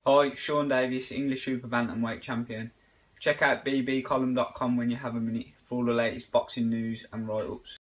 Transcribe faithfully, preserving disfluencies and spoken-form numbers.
Hi, Sean Davis, English Super Bantamweight Champion. Check out b b column dot com when you have a minute for all the latest boxing news and write-ups.